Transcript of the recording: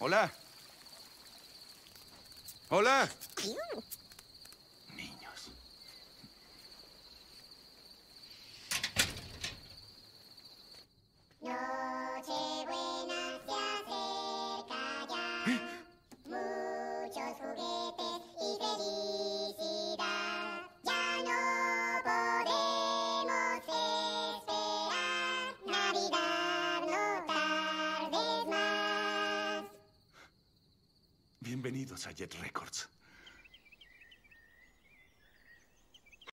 Hola. Hola. Niños. Nochebuena se acerca ya. Muchos juguetes y felicidad. Ya no podemos esperar. Navidad, no tardes más. Bienvenidos a Jet Records.